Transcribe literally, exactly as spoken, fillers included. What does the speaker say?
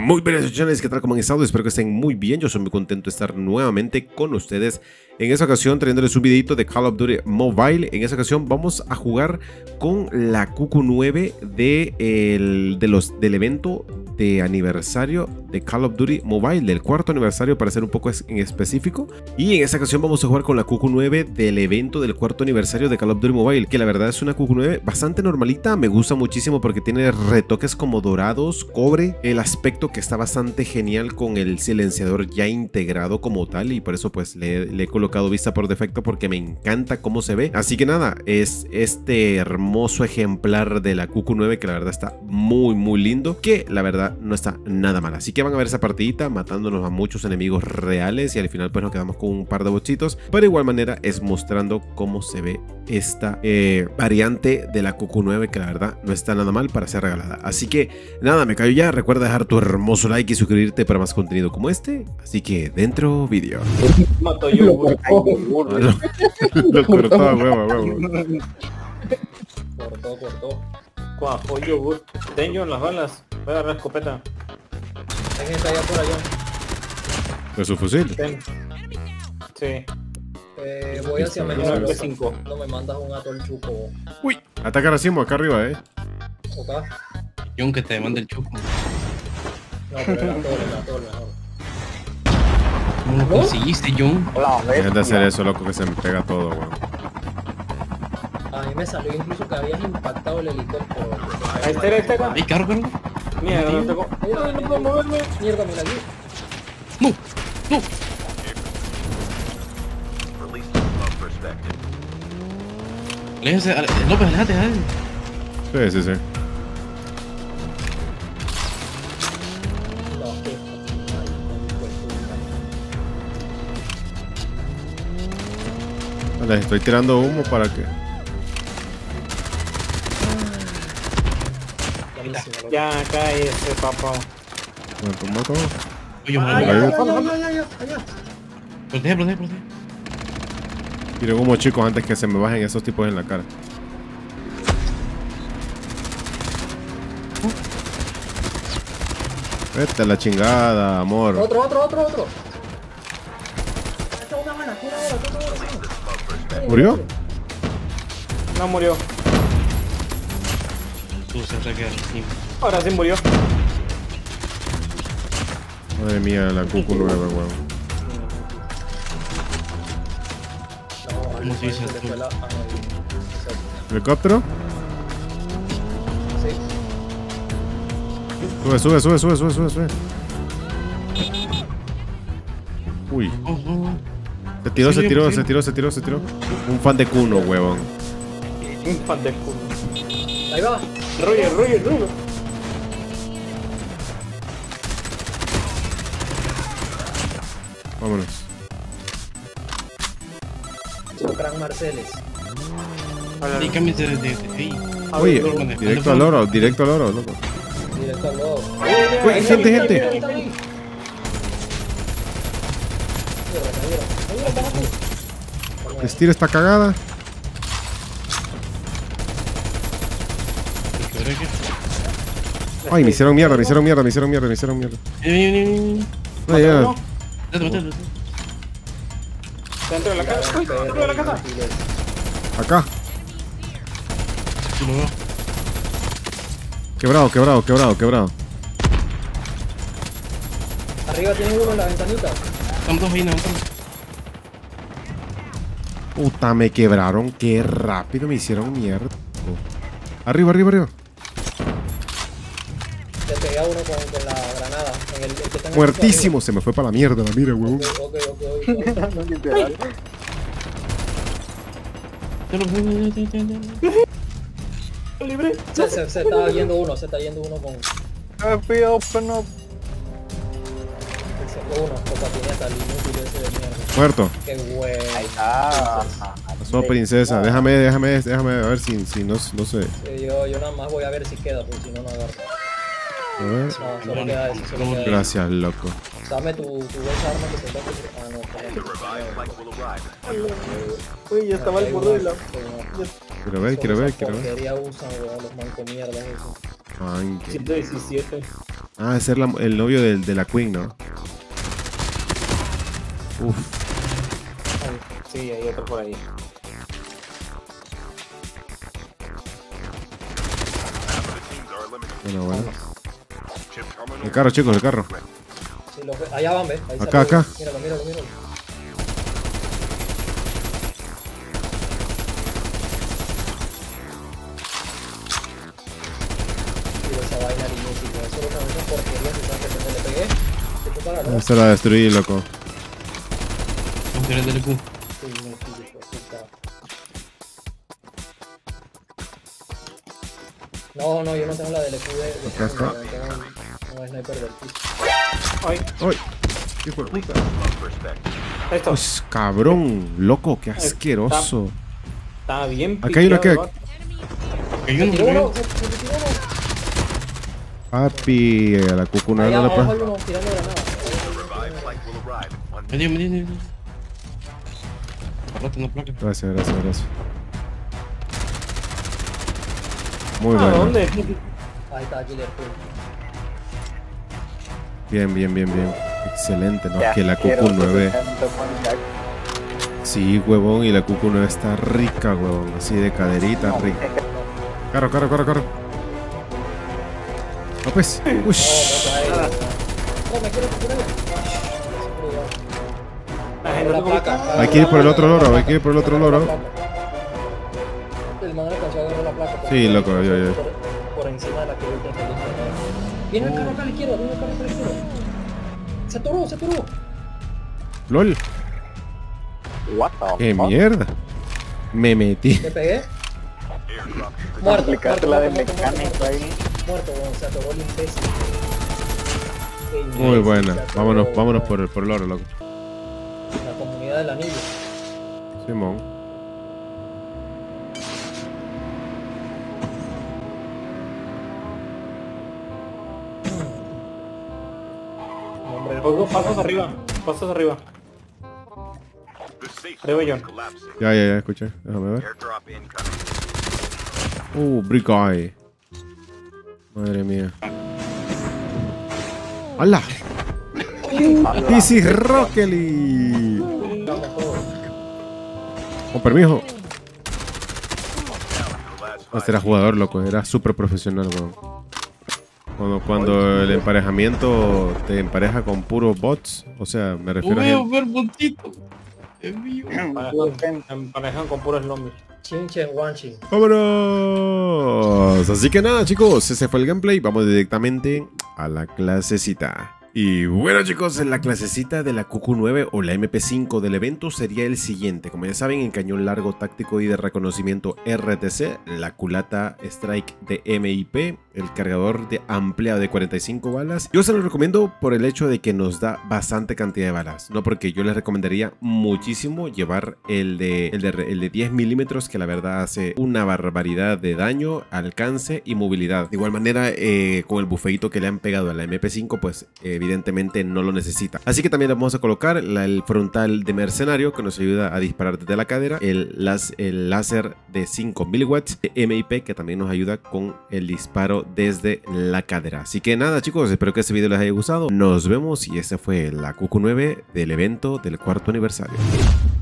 Muy buenas noches, ¿qué tal? ¿Cómo han estado? Espero que estén muy bien. Yo soy muy contento de estar nuevamente con ustedes. En esta ocasión trayéndoles un videito de Call of Duty Mobile. En esta ocasión vamos a jugar con la Q Q nueve de el, de los, del evento de aniversario de Call of Duty Mobile, del cuarto aniversario para ser un poco en específico. Y en esta ocasión vamos a jugar con la Q Q nueve del evento del cuarto aniversario de Call of Duty Mobile, que la verdad es una Q Q nueve bastante normalita. Me gusta muchísimo porque tiene retoques como dorados, cobre, el aspecto que está bastante genial con el silenciador ya integrado como tal, y por eso pues le, le he colocado vista por defecto porque me encanta cómo se ve. Así que nada, es este hermoso ejemplar de la Q Q nueve que la verdad está muy muy lindo, que la verdad no está nada mal. Así que van a ver esa partidita matándonos a muchos enemigos reales y al final pues nos quedamos con un par de bochitos, pero de igual manera es mostrando cómo se ve esta eh, variante de la Q Q nueve que la verdad no está nada mal para ser regalada. Así que nada, me callo ya. Recuerda dejar tu hermoso like y suscribirte para más contenido como este. Así que dentro vídeo. Mato yo, güey. Lo cortó a huevo, a huevo. Cortó, cortó. Cuajo yo, güey. Den yo en las balas. Voy a agarrar escopeta. Hay gente allá por allá. ¿Es su fusil? Ten. Sí. Eh, voy hacia mejor. nueve cinco. No me mandas un atol chuco. Uy, ataca racimo acá arriba, eh. ¿Ok? John, que te mande el chuco. No, pero el atol, el atol mejor. ¿Cómo lo conseguiste, John? Dejen de hacer eso, loco, que se me pega todo, weón. A mí me salió incluso que habías impactado el helicóptero. Ahí está, ahí está. ¡Ay, carro, carro! Mierda, no tengo. Mira, No puedo moverme. mierda, mira aquí. ¡No! ¡No! Aléjese, ale- López, aléjate, aléjate. Sí, sí, sí. No, que. Les estoy tirando humo para que... Buenísimo, loco. Ya cae ese papá. Me tomó todo. Oye, Ay, madre. ay, Ahí. ay, ay, ay, ay, ay, ay. Protege, protege, protege. Tiren humo, chicos, antes que se me bajen esos tipos en la cara. Vete a la chingada, amor. Otro, otro, otro, otro. Echa una buena, una buena, una buena. ¿Murió? No murió. Tú se te queda encima. Ahora sí murió. Madre mía, la Q Q nueve, weón. No, ¿Cómo se dice se le esto? fue la- ah, no, el- ¿Helicóptero? Sí. Sube, sube, sube, sube, sube, sube, sube. Uy. Oh, oh, oh. Se tiró, se Sí, tiró, sí. se tiró, se tiró, se tiró. Un fan de Kuno, huevón. Un fan del culo. Ahí va. Roger, Roger, Roger. Vámonos. Socran Marceles. Sí, cámbiate de, de, de ahí. Oye, Ando manejando directo al oro, directo al oro, loco. Directo al lobo. Uy, gente, gente. Ahí está, ahí. Mira, mira, mira, mira, mira. Estira esta cagada. ¿Qué hora es que? Ay, me hicieron mierda, me hicieron mierda, me hicieron mierda, me hicieron mierda. Vení, vení, vení, vení. No, ya. No, Mátalo, mátalo. dentro de la casa. Uy, dentro de la casa. Acá. Sí, lo veo. Quebrado, quebrado, quebrado, quebrado. Arriba tiene uno en la ventanita. Estamos dos ahí, levantando. Puta, me quebraron. Qué rápido me hicieron mierda. Arriba, arriba, arriba. Le pegué a uno con, con la granada. En el, el que está en el Muertísimo. Se me fue para la mierda la mira, huevón. piso arriba. Ok, ok, ok, ok. Ya lo veo, ya, ya, ya, ya. Libre. Se, se, se está yendo uno, se está yendo uno con. Happy open up. Se fue uno con patineta, el inútil ese de mierda. Muerto. Qué güey. Pasó, princesa. Déjame, déjame, déjame a ver si, si no, no sé. Sí, yo, yo nada más voy a ver si queda, porque si no, no agarro. A ver. No, solo queda ese, solo queda ese. Gracias, loco. Dame tu, tu esa arma que se toque. Ah, no, espérate. Uy, ya estaba el borde de la. Quiero ver, quiero ver, quiero ver. Porquería usan, weón, los mancos mierdas esos. Ay, qué- ciento diecisiete. Ah, es ser la- el novio del- de la Queen, ¿no? Uf. Ay, sí, hay otro por ahí. Bueno, bueno. El carro, chicos, el carro. Sí, lo ve- allá van, ¿ves? Ahí Acá, salió. acá. Míralo, míralo, míralo. Tiro esa vaina al inicio, con eso lo que esa porquería que sabes que te le pegué. ¿Qué te para, no? Esta la destruí, loco. Vamos a ir al D L Q. Sí, no, sí, hijo de puta. No, no, yo no tengo la del E Q de... de Acá está. tengo un sniper del piso. Ay, ¡Ay! ¡Hijo de puta! esto. Pues, cabrón, loco, qué asqueroso. Está bien. Acá hay una piqueado, que- Hay Se uno, tiró hay uno, uno. se se tiró uno. Papi, a la cucuna Allá no la abajo hay pa- uno tirando granada. Vení, vení, vení. Agarrate una placa. Gracias, gracias, gracias. Muy Ah, bueno. ¿dónde? Ahí está, Killer Pool. Bien, bien, bien, bien. Excelente, ¿no? Que la Q Q nueve. Sí, huevón, y la Q Q nueve está rica, huevón. Así de caderita, rica. Carro, carro, carro, carro. No, pues. Ush. No, me quiero recuperar. La gente La no placa. Hay que ir por el otro loro, hay que ir por el otro loro. El man alcanzó a agarrar la placa. porque Sí, loco, yo, yo. Por, por encima de la que yo tengo. Viene el carro acá a la izquierda, viene el carro acá a la izquierda. Se atoró, se atoró. LOL. ¡Qué mierda! Me metí. ¿Me pegué? Muerto, Aplicaste muerto, la de muerto, muerto, mecánico muerto. ahí. Muerto, weón, se atoró el imbécil. Qué imbécil, Muy buena. se atoró, Vámonos, vámonos weón. por el, por el oro, loco. La comunidad del anillo. Simón. Hombre, Oigo, pasos arriba. Pasos arriba. Arriba, John. Ya, ya, ya, escuché. Déjame ver. Uh, Brick Eye. Madre mía. ¡Hala! This is Rocket League. Con permiso. Este era jugador, loco. Era súper profesional, weón. Cuando, cuando el emparejamiento te empareja con puros bots. O sea, me No refiero a veo gente. ver botito. Es mío. Emparejan- Emparejan con puros zombies. Chin Chen Wanchin. ¡Vámonos! Así que nada, chicos, ese fue el gameplay. Vamos directamente a la clasecita. Y bueno, chicos, la clasecita de la Q Q nueve o la M P cinco del evento sería el siguiente. Como ya saben, el cañón largo táctico y de reconocimiento R T C, la culata Strike de M I P, el cargador de ampliado de cuarenta y cinco balas. Yo se lo recomiendo por el hecho de que nos da bastante cantidad de balas, no porque yo les recomendaría muchísimo llevar el de, el de, el de diez milímetros, que la verdad hace una barbaridad de daño, alcance y movilidad. De igual manera, eh, con el bufeito que le han pegado a la M P cinco, pues eh, evidentemente no lo necesita. Así que también le vamos a colocar la, el frontal de mercenario, que nos ayuda a disparar desde la cadera, el, las, el láser de cinco mil watts de M I P, que también nos ayuda con el disparo desde la cadera. Así que nada, chicos, espero que este video les haya gustado. Nos vemos y este fue la Q Q nueve del evento del cuarto aniversario.